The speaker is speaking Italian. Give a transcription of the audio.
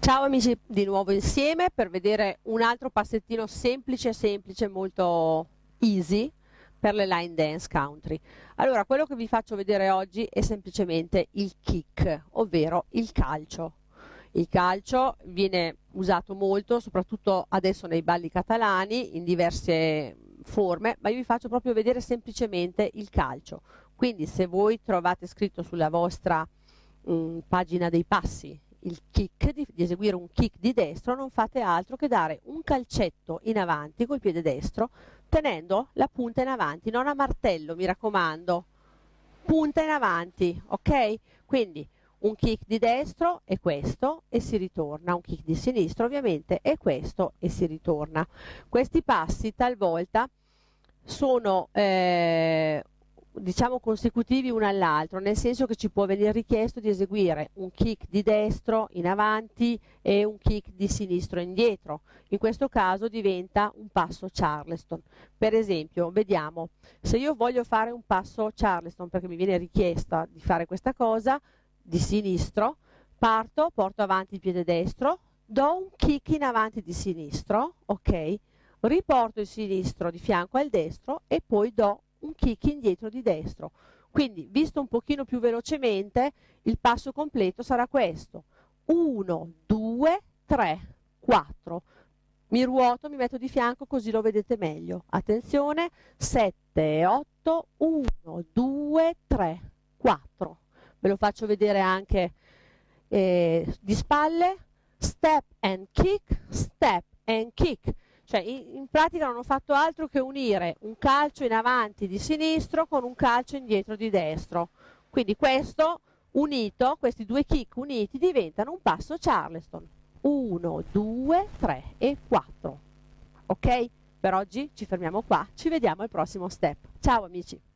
Ciao amici, di nuovo insieme per vedere un altro passettino semplice, molto easy per le line dance country. Allora, quello che vi faccio vedere oggi è semplicemente il kick, ovvero il calcio. Il calcio viene usato molto, soprattutto adesso nei balli catalani, in diverse forme, ma io vi faccio proprio vedere semplicemente il calcio. Quindi se voi trovate scritto sulla vostra pagina dei passi il kick, di eseguire un kick di destro, non fate altro che dare un calcetto in avanti col piede destro, tenendo la punta in avanti, non a martello, mi raccomando, punta in avanti, ok? Quindi un kick di destro è questo e si ritorna, un kick di sinistro ovviamente è questo e si ritorna. Questi passi talvolta sono diciamo consecutivi uno all'altro, nel senso che ci può venire richiesto di eseguire un kick di destro in avanti e un kick di sinistro indietro. In questo caso diventa un passo Charleston. Per esempio, vediamo, se io voglio fare un passo Charleston perché mi viene richiesta di fare questa cosa, di sinistro, parto, porto avanti il piede destro, do un kick in avanti di sinistro, ok? Riporto il sinistro di fianco al destro e poi do un kick indietro di destro. Quindi, visto un pochino più velocemente, il passo completo sarà questo: 1, 2, 3, 4. Mi ruoto, mi metto di fianco così lo vedete meglio. Attenzione, 7, 8, 1, 2, 3, 4. Ve lo faccio vedere anche di spalle. Step and kick, step and kick. Cioè in pratica non ho fatto altro che unire un calcio in avanti di sinistro con un calcio indietro di destro. Quindi questo unito, questi due kick uniti diventano un passo Charleston. 1, 2, 3 e 4. Ok? Per oggi ci fermiamo qua, ci vediamo al prossimo step. Ciao amici!